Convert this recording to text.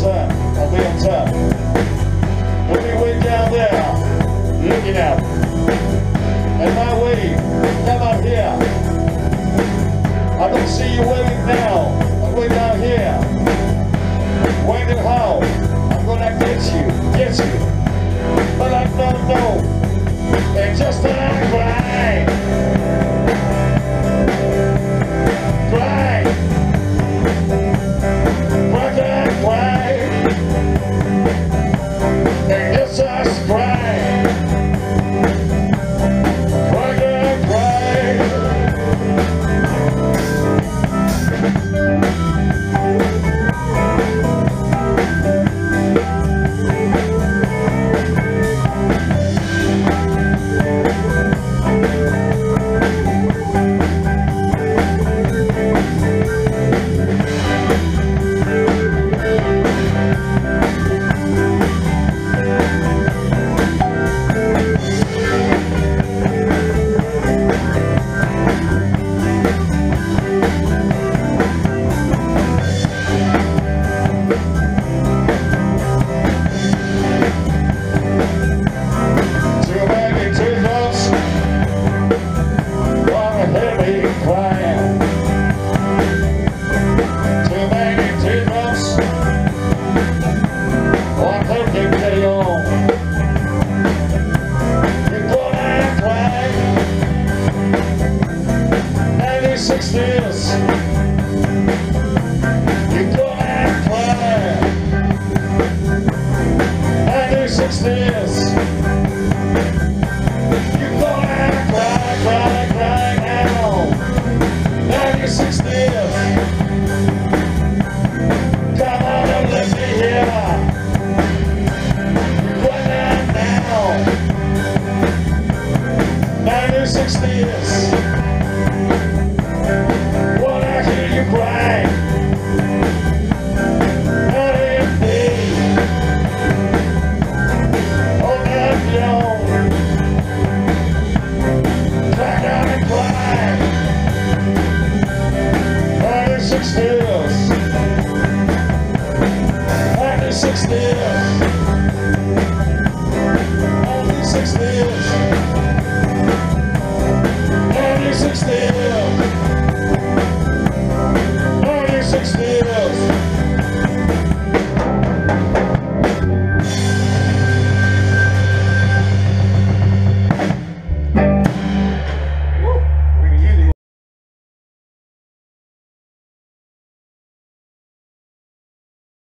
up. I'll be on top. We'll be way down there, looking out. And my wave, come out here. I don't see you waving now. I'm way down here. Wondering how I'm gonna get you. But I don't know. It's just an act right. Only 6 years.